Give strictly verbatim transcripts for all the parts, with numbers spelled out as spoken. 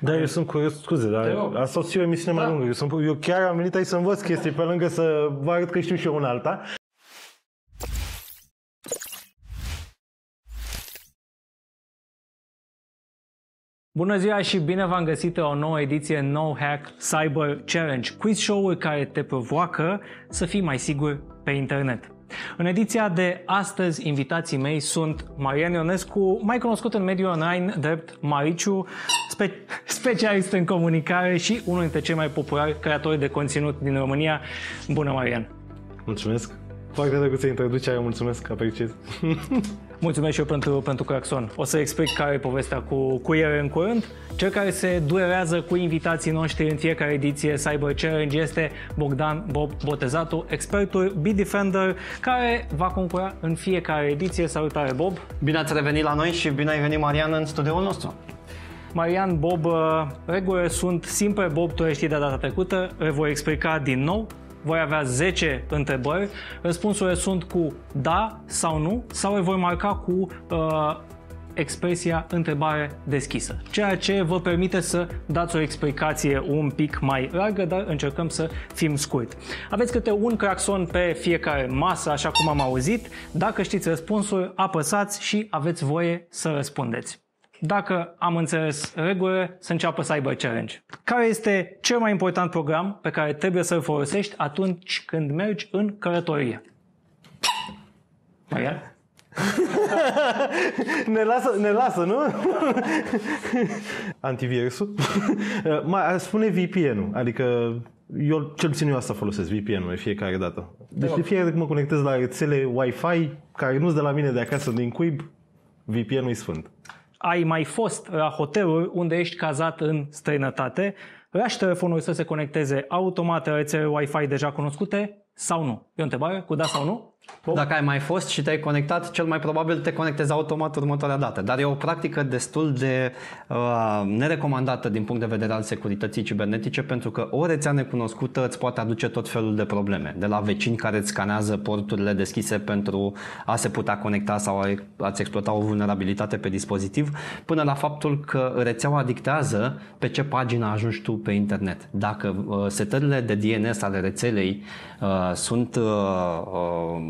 Da, eu sunt curios, scuze, dar asta o să fie o emisiune mai lungă. Eu, sunt, eu chiar am venit aici să învăț chestii pe lângă să vă arăt că știu și eu una alta. Bună ziua și bine v-am găsit la o nouă ediție No Hack Cyber Challenge, quiz show-uri care te provoacă să fii mai sigur pe internet. În ediția de astăzi, invitații mei sunt Marian Ionescu, mai cunoscut în mediul online drept Mariciu, spe- specialist în comunicare și unul dintre cei mai populari creatori de conținut din România. Bună, Marian! Mulțumesc! Foarte drăguță introducerea, mulțumesc, apreciez! Mulțumesc și eu pentru, pentru claxon. O să explic care e povestea cu, cu el în curând. Cel care se durează cu invitații noștri în fiecare ediție Cyber Challenge este Bogdan Bob Botezatu, expertul Bitdefender, care va concura în fiecare ediție. Salutare, Bob! Bine ați revenit la noi și bine ai venit, Marian, în studioul nostru. Marian, Bob, regulile sunt simple. Bob, tu le știi de data trecută, le voi explica din nou. Voi avea zece întrebări, răspunsurile sunt cu da sau nu, sau le voi marca cu uh, expresia întrebare deschisă, ceea ce vă permite să dați o explicație un pic mai largă, dar încercăm să fim scurt. Aveți câte un claxon pe fiecare masă, așa cum am auzit. Dacă știți răspunsul, apăsați și aveți voie să răspundeți. Dacă am înțeles regulile, să înceapă Cyber Challenge. Care este cel mai important program pe care trebuie să-l folosești atunci când mergi în călătorie? Marian? ne, lasă, ne lasă, nu? Antivirusul? Mai spune V P N-ul, adică eu cel puțin eu asta folosesc, V P N-ul de fiecare dată. Deci de fiecare dată când mă conectez la rețele Wi-Fi, care nu-s de la mine de acasă, din cuib, V P N-ul e sfânt. Ai mai fost la hoteluri unde ești cazat în străinătate, lași telefonul să se conecteze automat la rețele Wi-Fi deja cunoscute sau nu? E o întrebare cu da sau nu? Bob? Dacă ai mai fost și te-ai conectat, cel mai probabil te conectezi automat următoarea dată. Dar e o practică destul de uh, nerecomandată din punct de vedere al securității cibernetice, pentru că o rețea necunoscută îți poate aduce tot felul de probleme. De la vecini care îți scanează porturile deschise pentru a se putea conecta sau a-ți exploata o vulnerabilitate pe dispozitiv, până la faptul că rețeaua dictează pe ce pagină ajungi tu pe internet. Dacă uh, setările de D N S ale rețelei uh, sunt uh, uh,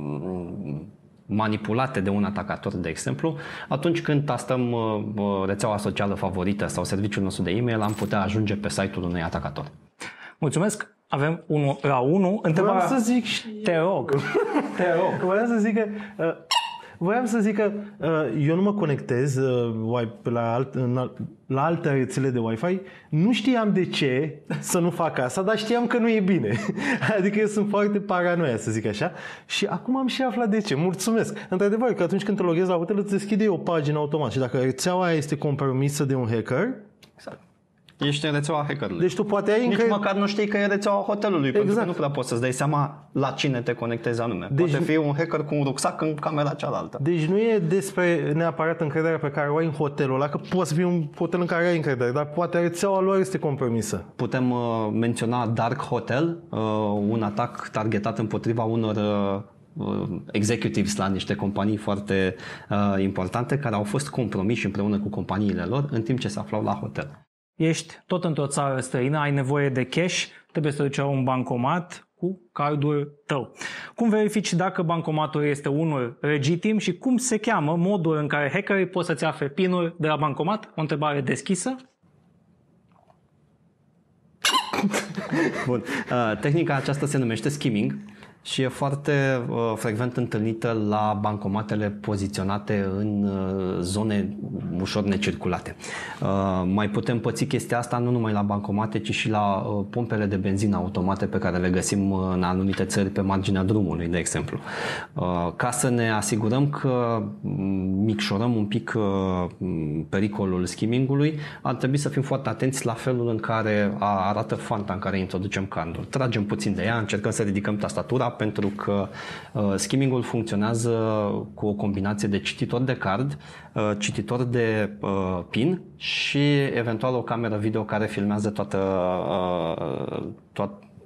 manipulate de un atacator, de exemplu, atunci când tastăm uh, rețeaua socială favorită sau serviciul nostru de e-mail, am putea ajunge pe site-ul unui atacator. Mulțumesc! Avem unul la unu. Întrebarea... Vreau să zic... Te rog! Te rog! Vreau să zic că... Uh... Voiam să zic că uh, eu nu mă conectez uh, la, alt, în, la alte rețele de Wi-Fi. Nu știam de ce să nu fac asta, dar știam că nu e bine. Adică eu sunt foarte paranoia, să zic așa. Și acum am și aflat de ce. Mulțumesc. Într-adevăr, că atunci când te loghezi la hotel, îți deschide o pagină automat. Și dacă rețeaua aia este compromisă de un hacker... Exact. Ești în rețeaua hackerului. Deci tu poate ai Nici încă... măcar nu știi că e rețeaua hotelului, exact. Pentru că nu prea poți să-ți dai seama la cine te conectezi anume. Deci... Poate fi un hacker cu un rucsac în camera cealaltă. Deci nu e despre neapărat încrederea pe care o ai în hotelul ăla, că poate să fie un hotel în care ai încredere, dar poate rețeaua lor este compromisă. Putem uh, menționa Dark Hotel, uh, un atac targetat împotriva unor... Uh, executives la niște companii foarte uh, importante care au fost compromiși împreună cu companiile lor în timp ce se aflau la hotel. Ești tot într-o țară străină, ai nevoie de cash, trebuie să duci la un bancomat cu cardul tău. Cum verifici dacă bancomatul este unul legitim și cum se cheamă modul în care hackerii pot să-ți afle PIN-ul de la bancomat? O întrebare deschisă. Bun. Uh, tehnica aceasta se numește skimming și e foarte uh, frecvent întâlnită la bancomatele poziționate în uh, zone ușor necirculate. Uh, mai putem păți chestia asta nu numai la bancomate, ci și la uh, pompele de benzină automate pe care le găsim uh, în anumite țări pe marginea drumului, de exemplu. Uh, ca să ne asigurăm că micșorăm un pic uh, pericolul skimmingului, ar trebui să fim foarte atenți la felul în care arată fanta în care introducem cardul. Tragem puțin de ea, încercăm să ridicăm tastatura, pentru că uh, skimmingul funcționează cu o combinație de cititor de card, uh, cititor de uh, PIN și eventual o cameră video care filmează toată, uh, toată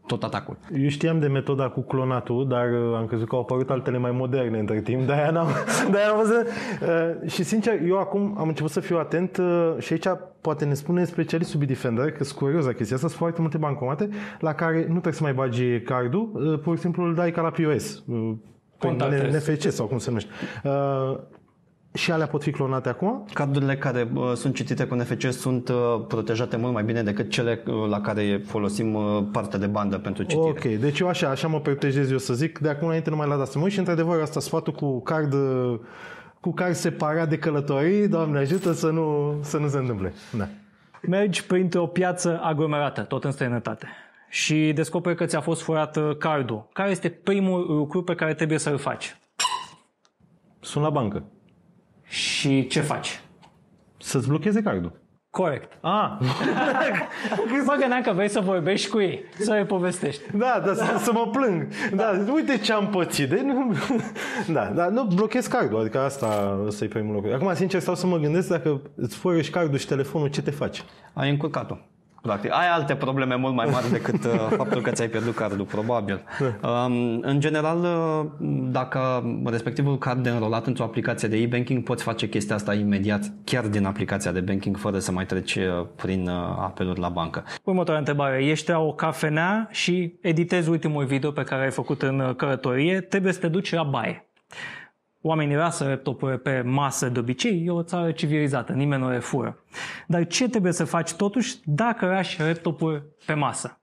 tot atacul. Eu știam de metoda cu clonatul, dar am crezut că au apărut altele mai moderne între timp, de-aia n-am, de-aia am văzut. Uh, și sincer, eu acum am început să fiu atent uh, și aici poate ne spune specialistul Bitdefender, că sunt curios la chestia asta, sunt foarte multe bancomate la care nu trebuie să mai bagi cardul, uh, pur și simplu îl dai ca la P O S, uh, N F C sau cum se numește. Uh, Și alea pot fi clonate acum? Cardurile care uh, sunt citite cu N F C sunt uh, protejate mult mai bine decât cele uh, la care folosim uh, partea de bandă pentru citire. Ok, deci eu așa, așa mă protejez eu să zic, de acum înainte nu mai la asta mă uit și într-adevăr asta sfatul cu card, cu card separat de călătorii, Doamne ajută să nu, să nu se întâmple. Da. Mergi printr-o piață aglomerată, tot în străinătate, și descoperi că ți-a fost furat cardul. Care este primul lucru pe care trebuie să-l faci? Sun la bancă. Și ce faci? Să-ți blocheze cardul. Corect. Ah. Mă gândeam că vrei să vorbești cu ei, să le povestești. Da, da, să, să mă plâng. Da, uite ce am pățit. De, nu, da, da, nu blochez cardul, adică asta, ăsta e primul lucru. Acum, sincer, stau să mă gândesc dacă îți fură și cardul și telefonul, ce te faci? Ai încurcat-o. Practic. Ai alte probleme mult mai mari decât uh, faptul că ți-ai pierdut cardul, probabil. Um, în general, uh, dacă respectivul card e înrolat într-o aplicație de e-banking, poți face chestia asta imediat, chiar din aplicația de banking, fără să mai treci uh, prin uh, apeluri la bancă. Următoarea întrebare. Ești la o cafenea și editezi ultimul video pe care ai făcut în călătorie, trebuie să te duci la baie. Oamenii lasă laptopul pe masă de obicei, e o țară civilizată, nimeni nu le fură. Dar ce trebuie să faci totuși dacă lași laptopul pe masă?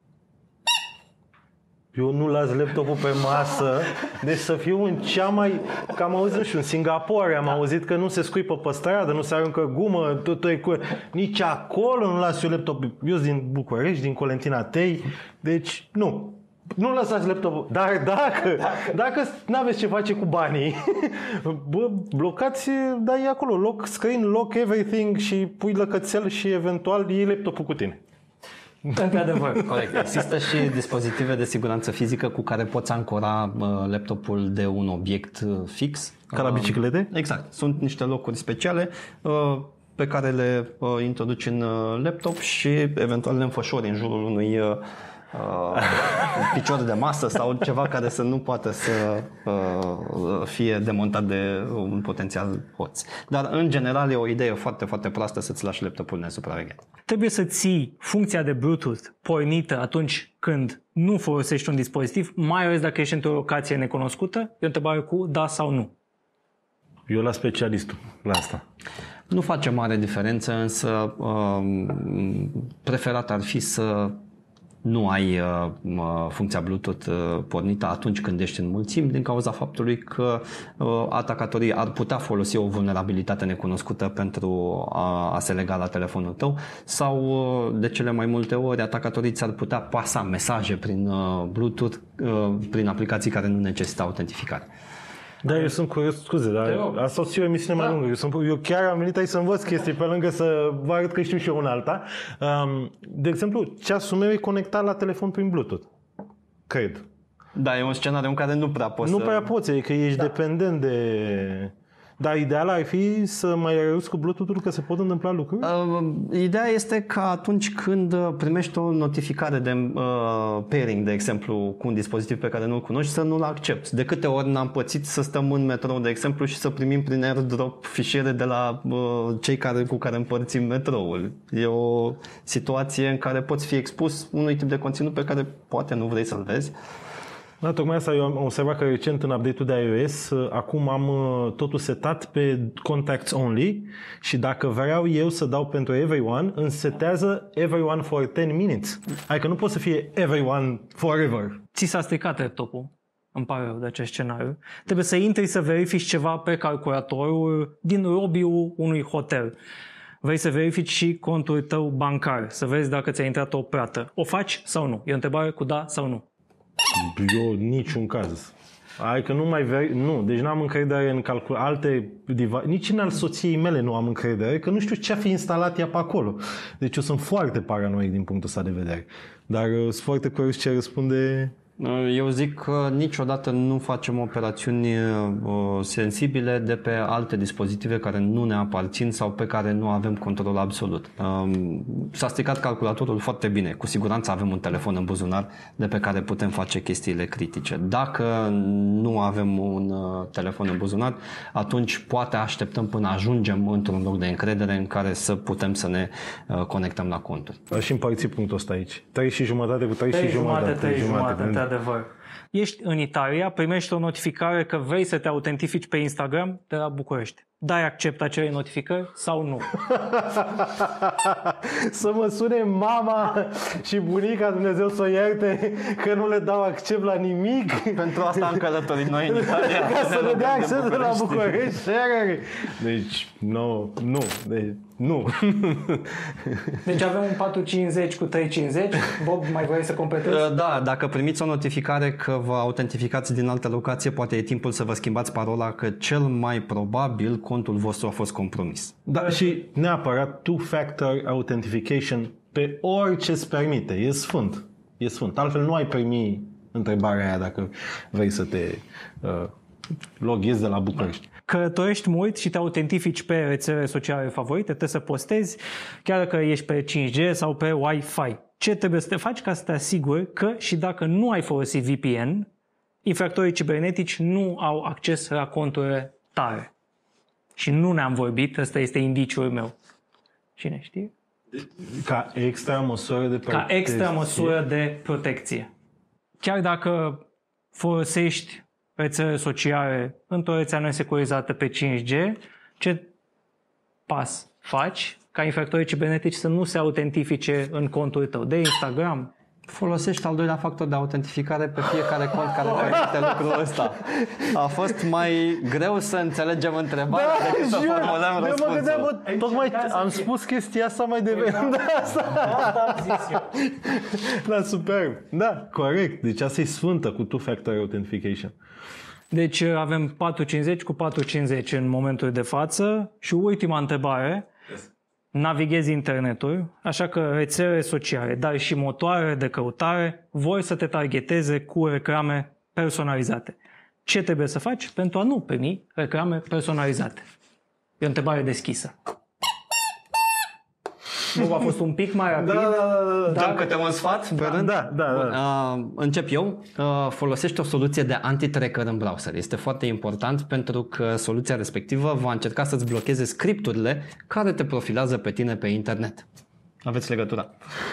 Eu nu las laptopul pe masă, deci să fiu în cea mai... Că am auzit, nu știu, în Singapore am auzit că nu se scuipă pe stradă, nu se aruncă gumă, totul e cu... Nici acolo nu las eu laptop. Eu sunt din București, din Colentina Tei, deci nu. Nu lăsați laptopul, dar dacă, dacă nu aveți ce face cu banii, bă, blocați, dai acolo, lock screen, lock everything și pui lăcățel și eventual iei laptopul cu tine. Într-adevăr. Corect. Există și dispozitive de siguranță fizică cu care poți ancora uh, laptopul de un obiect uh, fix. Ca la biciclete? Uh, exact. Sunt niște locuri speciale uh, pe care le uh, introduci în uh, laptop și eventual le înfășori în jurul unui... Uh, Uh, picior de masă sau ceva care să nu poată să uh, fie demontat de un potențial hoț. Dar în general e o idee foarte, foarte proastă să-ți lași laptopul nesupravegheat. Trebuie să ții funcția de Bluetooth pornită atunci când nu folosești un dispozitiv, mai ales dacă ești într-o locație necunoscută? E o întrebare cu da sau nu. Eu la specialistul la asta. Nu face mare diferență, însă uh, preferat ar fi să nu ai uh, funcția Bluetooth uh, pornită atunci când ești în mulțimi, din cauza faptului că uh, atacatorii ar putea folosi o vulnerabilitate necunoscută pentru a, a se lega la telefonul tău sau uh, de cele mai multe ori atacatorii ți-ar putea pasa mesaje prin uh, Bluetooth uh, prin aplicații care nu necesită autentificare. Da, eu sunt curios, scuze, dar asta o să fie o emisiune mai lungă. Eu, sunt, eu chiar am venit aici să învăț chestii pe lângă să vă arăt că știu și eu una alta. Um, de exemplu, ceasul meu e conectat la telefon prin Bluetooth. Cred. Da, e un scenariu în care nu prea poți Nu să... prea poți, e că ești da. dependent de... Dar ideal ar fi să mai reuși cu Bluetooth-ul că se pot întâmpla lucruri? Uh, ideea este că atunci când primești o notificare de uh, pairing, de exemplu, cu un dispozitiv pe care nu-l cunoști, să nu-l accepti. De câte ori n-am pățit să stăm în metrou, de exemplu, și să primim prin airdrop fișiere de la uh, cei care, cu care împărțim metroul. E o situație în care poți fi expus unui tip de conținut pe care poate nu vrei să-l vezi. Da, tocmai asta eu am observat că recent în update-ul de iOS acum am totul setat pe contacts only și dacă vreau eu să dau pentru everyone, îmi setează everyone for ten minutes. Adică nu poate să fie everyone forever. Ți s-a stricat laptopul, îmi pare rău de acest scenariu. Trebuie să intri să verifici ceva pe calculatorul din lobby-ul unui hotel. Vrei să verifici și contul tău bancar, să vezi dacă ți-a intrat o plată. O faci sau nu? E o întrebare cu da sau nu. Eu niciun caz. Adică nu mai veri... Nu, deci nu am încredere în calcul... alte device... Nici în al soției mele nu am încredere, că nu știu ce a fi instalat ea pe acolo. Deci eu sunt foarte paranoic din punctul ăsta de vedere. Dar sunt foarte curios ce răspunde Eu zic că niciodată nu facem operațiuni sensibile de pe alte dispozitive care nu ne aparțin sau pe care nu avem control absolut. S-a stricat calculatorul foarte bine. Cu siguranță avem un telefon în buzunar de pe care putem face chestiile critice. Dacă nu avem un telefon în buzunar, atunci poate așteptăm până ajungem într-un loc de încredere în care să putem să ne conectăm la conturi. Aș împărți punctul ăsta aici. trei și jumătate cu trei și jumătate. trei jumătate, într-adevăr. Ești în Italia, primești o notificare că vrei să te autentifici pe Instagram de la București. Dai accept acele notificări sau nu? Să mă sune mama și bunica, Dumnezeu să o ierte, că nu le dau accept la nimic. Pentru asta am călătorit noi în Italia. Ca să le dea accept la București. Deci, nu, nu, deci, nu. Deci avem un patru cincizeci cu trei cincizeci. Bob, mai vrei să completezi? Da, dacă primiți o notificare că vă autentificați din altă locație, poate e timpul să vă schimbați parola, că cel mai probabil contul vostru a fost compromis. Da, și neapărat two-factor authentication pe orice îți permite. E sfânt. E sfânt. Altfel nu ai primi întrebarea aia dacă vrei să te uh, loghezi de la București. Călătorești mult și te autentifici pe rețele sociale favorite, trebuie să postezi, chiar dacă ești pe cinci G sau pe Wi-Fi. Ce trebuie să te faci ca să te asiguri că și dacă nu ai folosit V P N, infractorii cibernetici nu au acces la conturile tale. Și nu ne-am vorbit, ăsta este indiciul meu. Cine știe? Ca extra măsură de protecție. Ca extra măsură de protecție. Chiar dacă folosești rețele sociale într-o rețea nesecurizată pe cinci G, ce pas faci ca infractorii cibernetici să nu se autentifice în contul tău de Instagram? Folosești al doilea factor de autentificare pe fiecare cont care permite lucrul ăsta. A fost mai greu să înțelegem întrebarea da, decât să formulăm răspunsul. Mă gândeam, bă, tocmai am spus chestia asta mai devreme. Da, asta. Da, am zis eu. Da, superb. Da, corect. Deci asta e sfântă cu two-factor authentication. Deci avem patru cincizeci cu patru cincizeci în momentul de față și ultima întrebare. Yes. Navighezi internetul, așa că rețele sociale, dar și motoare de căutare vor să te targeteze cu reclame personalizate. Ce trebuie să faci pentru a nu primi reclame personalizate? E o întrebare deschisă. Nu a fost un pic mai rapid. Da, da, da, da. Dăm câte un sfat? Da, da, da, da. Uh, încep eu. Uh, folosește o soluție de anti-tracker în browser. Este foarte important pentru că soluția respectivă va încerca să-ți blocheze scripturile care te profilează pe tine pe internet. Aveți legătura.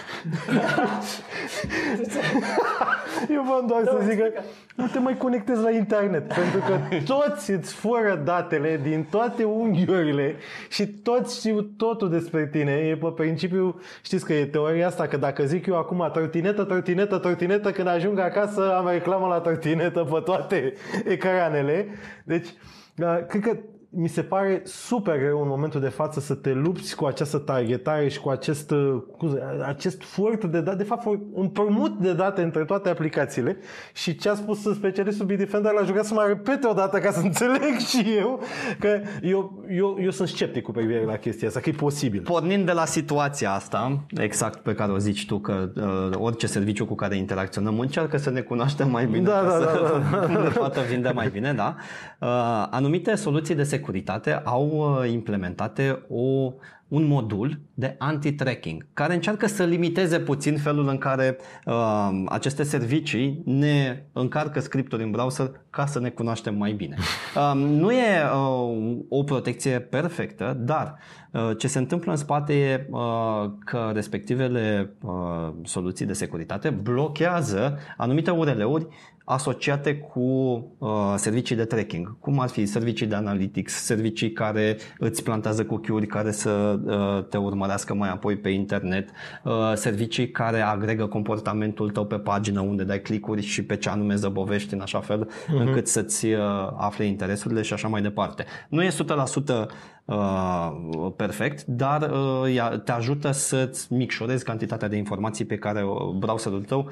Eu vă doar să zic că nu te mai conectezi la internet, pentru că toți îți fură datele din toate unghiurile și toți știu totul despre tine. E pe principiu, știți că e teoria asta, că dacă zic eu acum trotinetă, trotinetă, trotinetă, când ajung acasă am reclamă la trotinetă pe toate ecranele. Deci, cred că mi se pare super greu în momentul de față să te lupți cu această targetare și cu acest, cu acest furt de date, de fapt împrumut de date între toate aplicațiile. Și ce a spus specialistul Bitdefender l-a jucat să mai repete o dată ca să înțeleg și eu că eu, eu, eu sunt sceptic cu privire la chestia asta, că e posibil. Pornind de la situația asta, exact pe care o zici tu, că uh, orice serviciu cu care interacționăm încearcă să ne cunoaștem mai bine, da, ca da, să da, da. ne poată vinde mai bine, da? Uh, anumite soluții de securitate au implementate o, un modul de anti-tracking care încearcă să limiteze puțin felul în care uh, aceste servicii ne încarcă scripturi în browser ca să ne cunoaștem mai bine. Uh, nu e uh, o protecție perfectă, dar uh, ce se întâmplă în spate e uh, că respectivele uh, soluții de securitate blochează anumite U R L-uri asociate cu uh, servicii de tracking, cum ar fi servicii de analytics, servicii care îți plantează cookie-uri care să uh, te urmărească mai apoi pe internet, uh, servicii care agregă comportamentul tău pe pagină unde dai click-uri și pe ce anume zăbovești în așa fel uh-huh. încât să-ți uh, afle interesurile și așa mai departe. Nu e o sută la sută uh, perfect, dar uh, te ajută să-ți micșorezi cantitatea de informații pe care browserul tău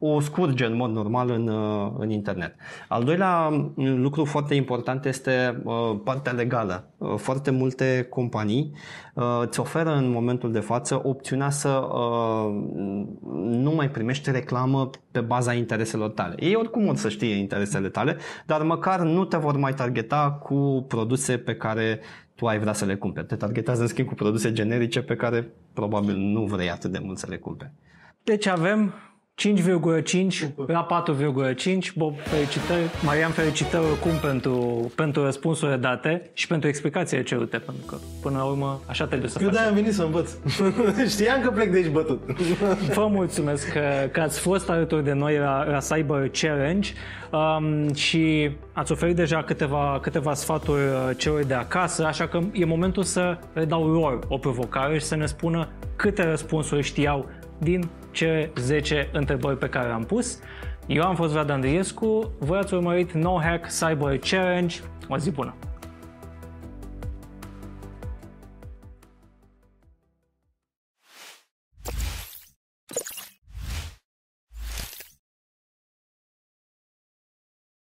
o scurge în mod normal în, în internet. Al doilea lucru foarte important este partea legală. Foarte multe companii îți oferă în momentul de față opțiunea să nu mai primești reclamă pe baza intereselor tale. Ei oricum or să știe interesele tale, dar măcar nu te vor mai targeta cu produse pe care tu ai vrea să le cumperi. Te targetează în schimb cu produse generice pe care probabil nu vrei atât de mult să le cumperi. Deci avem cinci virgulă cinci la patru virgulă cinci. Bob, felicitări. Marian, felicitări oricum pentru, pentru răspunsurile date și pentru explicațiile cerute, pentru că până la urmă așa trebuie să faci. Eu de-aia am venit să învăț. Știam că plec de aici bătut. Vă mulțumesc că, că ați fost alături de noi la, la Cyber Challenge um, și ați oferit deja câteva, câteva sfaturi celor de acasă, așa că e momentul să le dau lor o provocare și să ne spună câte răspunsuri știau din cele zece întrebări pe care le-am pus. Eu am fost Vlad Andriescu, voi ați urmărit No Hack Cyber Challenge. O zi bună!